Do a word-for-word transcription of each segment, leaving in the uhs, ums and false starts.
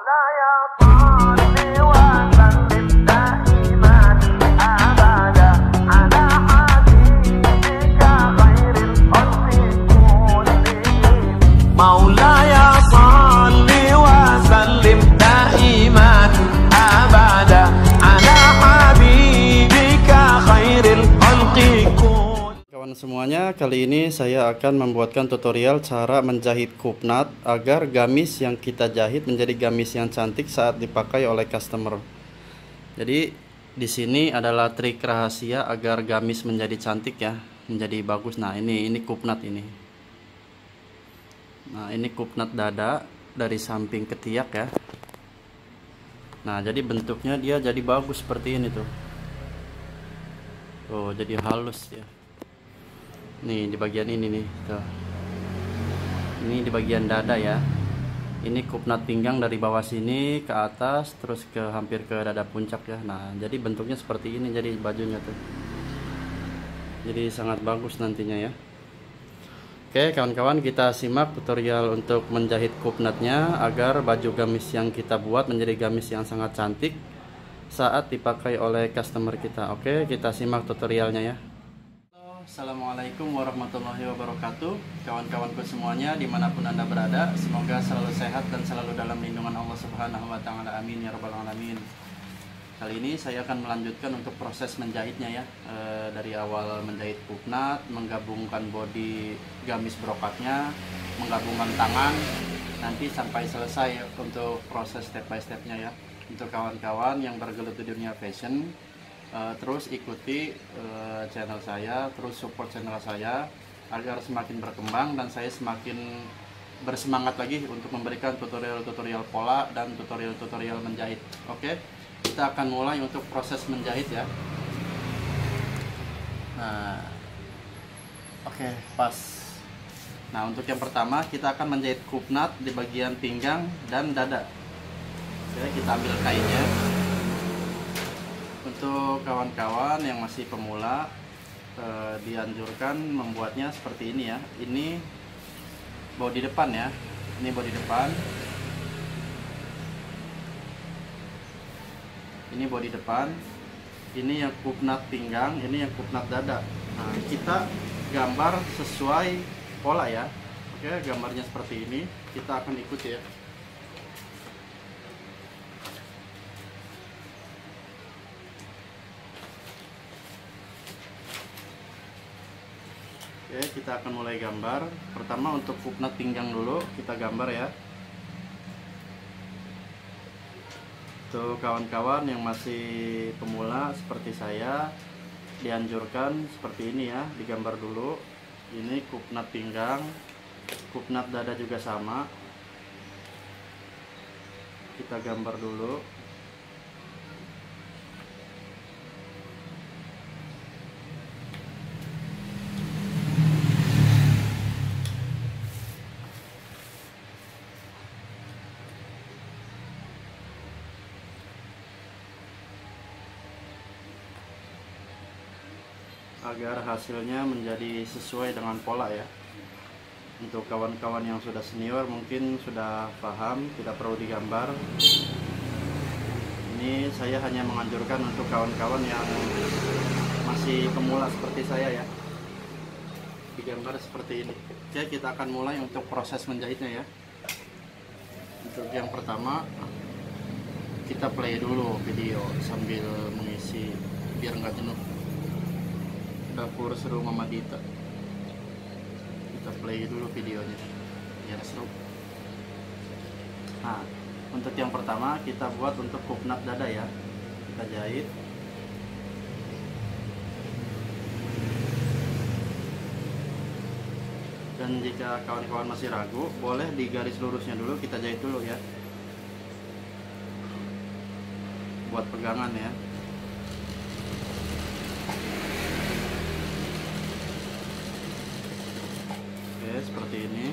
مولاي صل وسلم دائما أبدا على حبيبك خير الخلق كلهم مولاي صل وسلم دائما أبدا على حبيبك خير الخلق كلهم. Kawan semuanya, kali ini saya akan membuatkan tutorial cara menjahit kupnat agar gamis yang kita jahit menjadi gamis yang cantik saat dipakai oleh customer. Jadi di sini adalah trik rahasia agar gamis menjadi cantik ya, menjadi bagus. Nah, ini ini kupnat ini. Nah, ini kupnat dada dari samping ketiak ya. Nah, jadi bentuknya dia jadi bagus seperti ini tuh. Tuh, jadi halus ya. Nih di bagian ini nih tuh. Ini di bagian dada ya. Ini kupnat pinggang dari bawah sini ke atas terus ke hampir ke dada puncak ya. Nah, jadi bentuknya seperti ini jadi bajunya tuh. Jadi sangat bagus nantinya ya. Oke, kawan-kawan, kita simak tutorial untuk menjahit kupnatnya agar baju gamis yang kita buat menjadi gamis yang sangat cantik saat dipakai oleh customer kita. Oke, kita simak tutorialnya ya. Assalamualaikum warahmatullahi wabarakatuh. Kawan-kawanku semuanya dimanapun anda berada, semoga selalu sehat dan selalu dalam lindungan Allah Subhanahu wa Ta'ala. Amin ya rabbal alamin. Kali ini saya akan melanjutkan untuk proses menjahitnya ya, e, dari awal menjahit kupnat, menggabungkan bodi gamis brokatnya, menggabungkan tangan, nanti sampai selesai untuk proses step by stepnya ya. Untuk kawan-kawan yang bergelut di dunia fashion, Uh, terus ikuti uh, channel saya, terus support channel saya agar semakin berkembang dan saya semakin bersemangat lagi untuk memberikan tutorial-tutorial pola dan tutorial-tutorial menjahit. Oke, kita akan mulai untuk proses menjahit ya. Nah, oke, pas. Nah, untuk yang pertama kita akan menjahit kupnat di bagian pinggang dan dada. Oke, kita ambil kainnya. Untuk kawan-kawan yang masih pemula, eh, dianjurkan membuatnya seperti ini ya. Ini bodi depan ya. Ini bodi depan. Ini bodi depan. Ini yang kupnat pinggang, ini yang kupnat dada. Nah, kita gambar sesuai pola ya. Oke, gambarnya seperti ini. Kita akan ikuti ya. Oke, kita akan mulai gambar. Pertama untuk kupnat pinggang dulu kita gambar ya. Untuk kawan-kawan yang masih pemula seperti saya, dianjurkan seperti ini ya, digambar dulu. Ini kupnat pinggang, kupnat dada juga sama. Kita gambar dulu. Agar hasilnya menjadi sesuai dengan pola ya. Untuk kawan-kawan yang sudah senior mungkin sudah paham, tidak perlu digambar. Ini saya hanya menganjurkan untuk kawan-kawan yang masih pemula seperti saya ya, digambar seperti ini. Oke, kita akan mulai untuk proses menjahitnya ya. Untuk yang pertama kita play dulu video sambil mengisi biar nggak jenuh. Dapur seru Mama Dita, kita play dulu videonya biar seru. Nah, untuk yang pertama kita buat untuk kupnat dada ya, kita jahit. Dan jika kawan-kawan masih ragu, boleh di garis lurusnya dulu kita jahit dulu ya, buat pegangan ya. Seperti ini.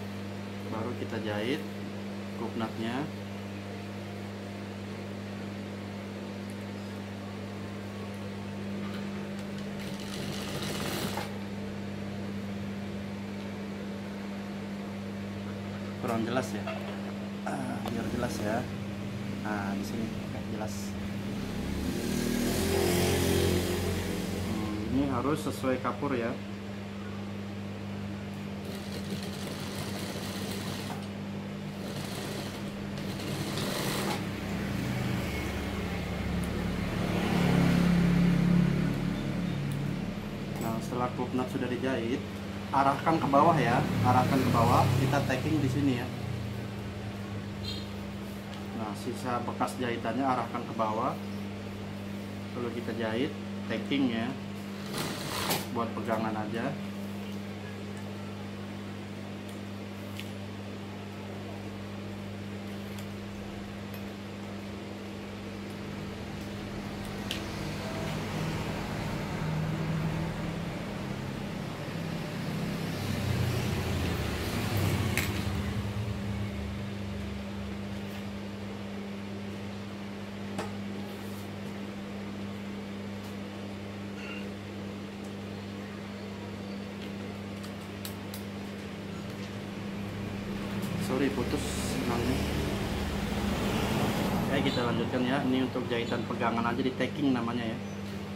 Baru kita jahit kupnatnya. kurang jelas ya. Ah, biar jelas ya. Nah, di sini oke, jelas. Hmm, ini harus sesuai kapur ya. Setelah club nut sudah dijahit, arahkan ke bawah ya, arahkan ke bawah, kita tacking di sini ya. Nah, sisa bekas jahitannya arahkan ke bawah, lalu kita jahit, tacking ya, buat pegangan aja. Sorry putus benangnya. Oke, kita lanjutkan ya. Ini untuk jahitan pegangan aja, di tacking namanya ya.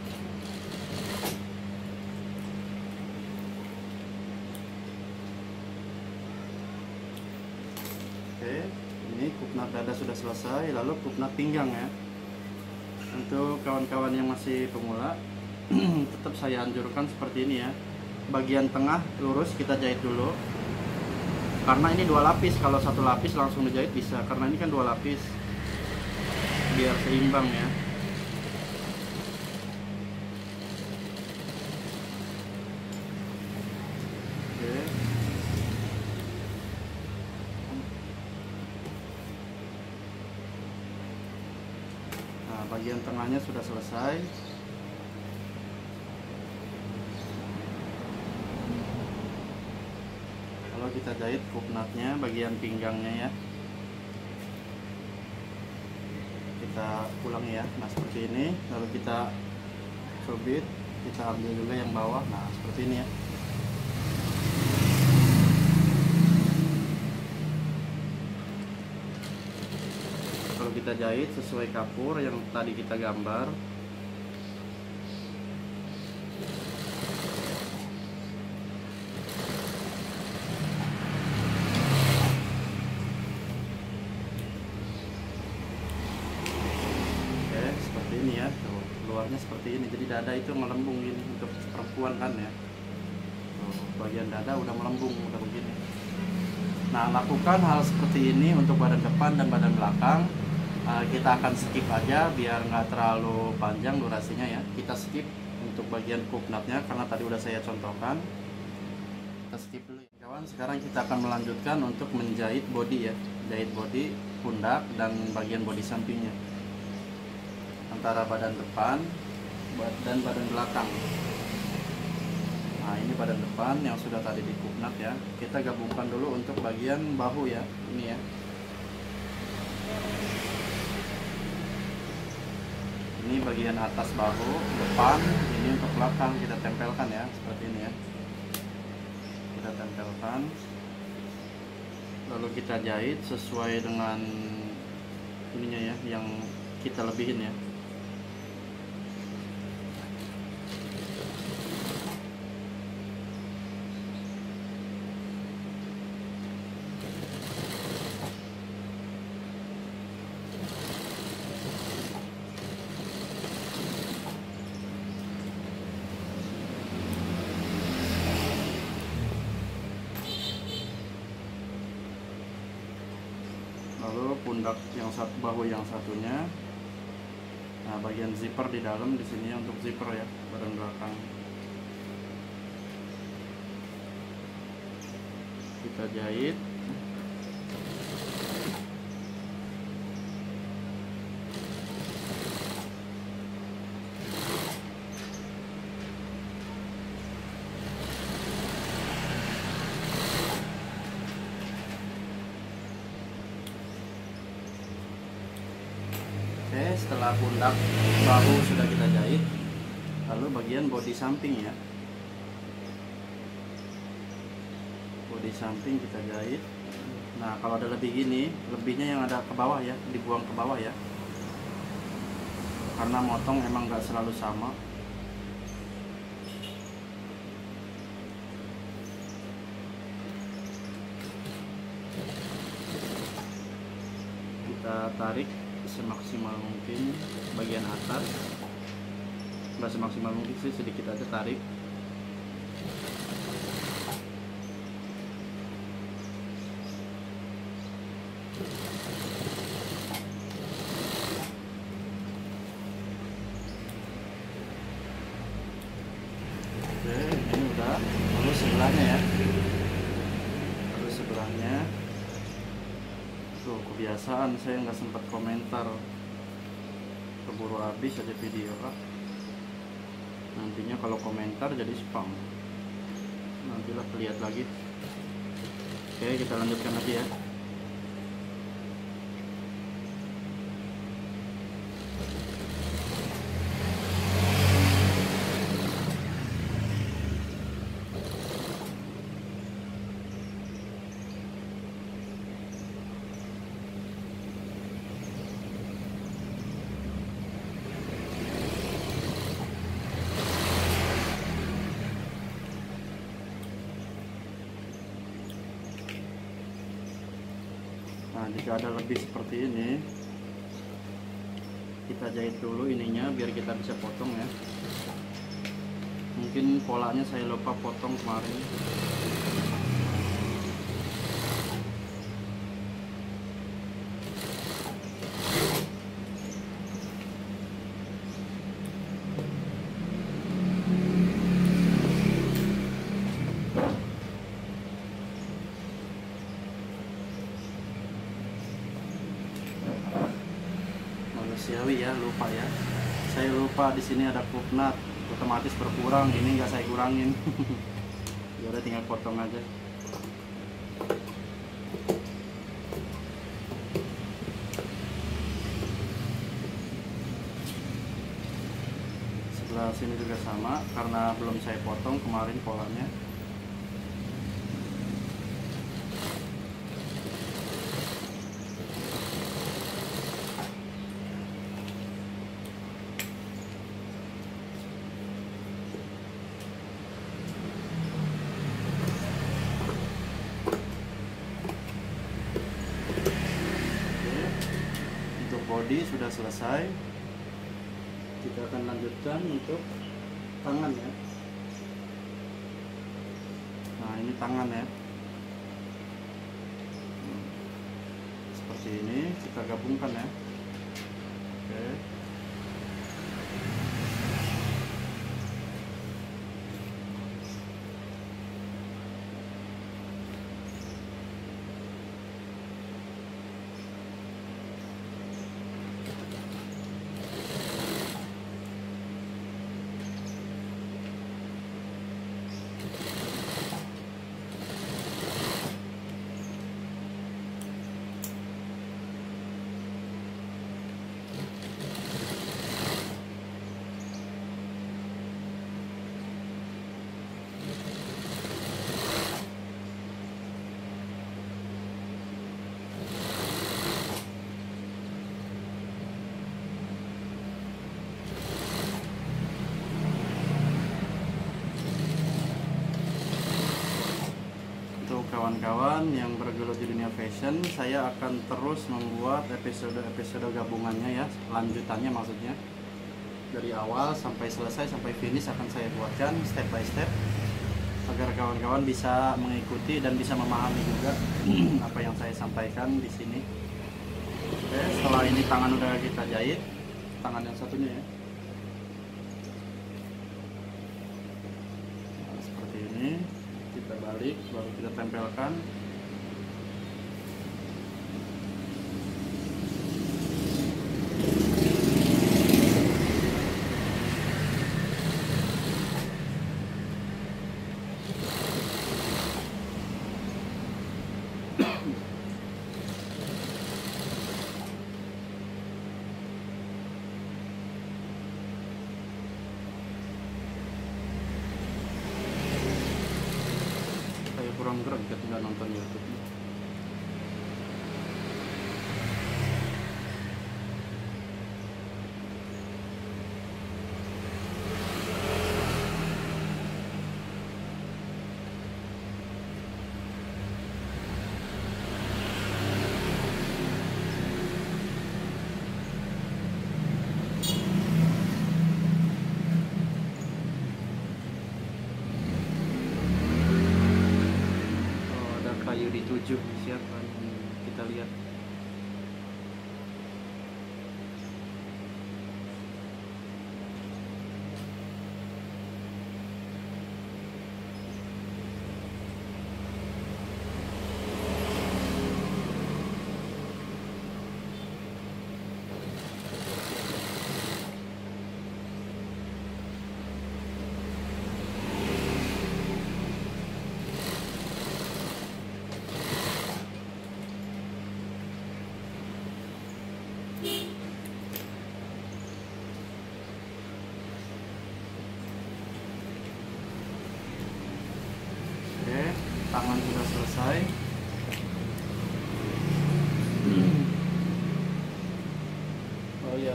Oke, ini kupnat dada sudah selesai, lalu kupnat pinggang ya. Untuk kawan-kawan yang masih pemula, tetap saya anjurkan seperti ini ya. Bagian tengah lurus kita jahit dulu. Karena ini dua lapis, kalau satu lapis langsung dijahit bisa. Karena ini kan dua lapis, biar seimbang ya. Oke. Nah, bagian tengahnya sudah selesai. Kalau kita jahit kupnatnya bagian pinggangnya ya, kita ulangi ya. Nah, seperti ini, lalu kita cubit, kita ambil juga yang bawah. Nah, seperti ini ya. Kalau kita jahit sesuai kapur yang tadi kita gambar. Ini ya, tuh luarnya seperti ini, jadi dada itu melembung ini untuk perempuan kan ya. Tuh, bagian dada udah melembung, udah begini. Nah, lakukan hal seperti ini untuk badan depan dan badan belakang. Uh, kita akan skip aja biar nggak terlalu panjang durasinya ya. Kita skip untuk bagian kupnatnya karena tadi udah saya contohkan. Kita skip dulu ya kawan. Sekarang kita akan melanjutkan untuk menjahit body ya, jahit body, pundak dan bagian body sampingnya, antara badan depan dan badan belakang. Nah, ini badan depan yang sudah tadi dikupnat ya. Kita gabungkan dulu untuk bagian bahu ya, ini ya. Ini bagian atas bahu depan, ini untuk belakang kita tempelkan ya, seperti ini ya. Kita tempelkan, lalu kita jahit sesuai dengan ininya ya, yang kita lebihin ya. Lalu pundak yang satu, bahu yang satunya. Nah, bagian zipper di dalam di sini untuk zipper ya, badan belakang. Kita jahit. Oke, setelah pundak bahu sudah kita jahit, lalu bagian body samping ya, body samping kita jahit. Nah, kalau ada lebih gini, lebihnya yang ada ke bawah ya, dibuang ke bawah ya. Karena motong emang nggak selalu sama. Kita tarik semaksimal mungkin bagian atas, nggak semaksimal mungkin sih, sedikit aja tarik. Oke, ini udah. Lalu sebelahnya ya, lalu sebelahnya tuh, kebiasaan saya nggak sempat komentar, keburu habis aja video ah. Nantinya kalau komentar jadi spam, nantilah lihat lagi. Oke, kita lanjutkan lagi ya. Nah, jika ada lebih seperti ini, kita jahit dulu ininya biar kita bisa potong ya. Mungkin polanya saya lupa potong kemarin. Manusiawi ya, lupa ya. Saya lupa di sini ada kupnat, otomatis berkurang. Ini nggak saya kurangin. Ya udah, tinggal potong aja. Sebelah sini juga sama, karena belum saya potong kemarin polanya. Body sudah selesai, kita akan lanjutkan untuk tangan ya. Nah, ini tangan ya. Hmm. Seperti ini kita gabungkan ya. Oke. Kawan-kawan yang bergelut di dunia fashion, saya akan terus membuat episode-episode gabungannya ya, lanjutannya maksudnya. Dari awal sampai selesai, sampai finish akan saya buatkan step by step, agar kawan-kawan bisa mengikuti dan bisa memahami juga apa yang saya sampaikan di sini. Oke, setelah ini tangan udah kita jahit, tangan yang satunya ya. Nah, seperti ini. Kita balik, baru kita tempelkan. Kurang greget nggak nonton YouTube.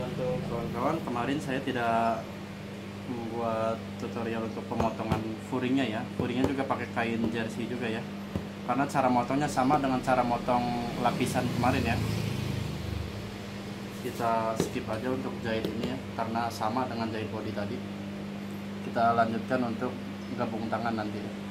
untuk kawan-kawan, kemarin saya tidak membuat tutorial untuk pemotongan furingnya ya. Furingnya juga pakai kain jersey juga ya, karena cara motongnya sama dengan cara motong lapisan kemarin ya. Kita skip aja untuk jahit ini ya, karena sama dengan jahit body tadi. Kita lanjutkan untuk gabung tangan nanti ya.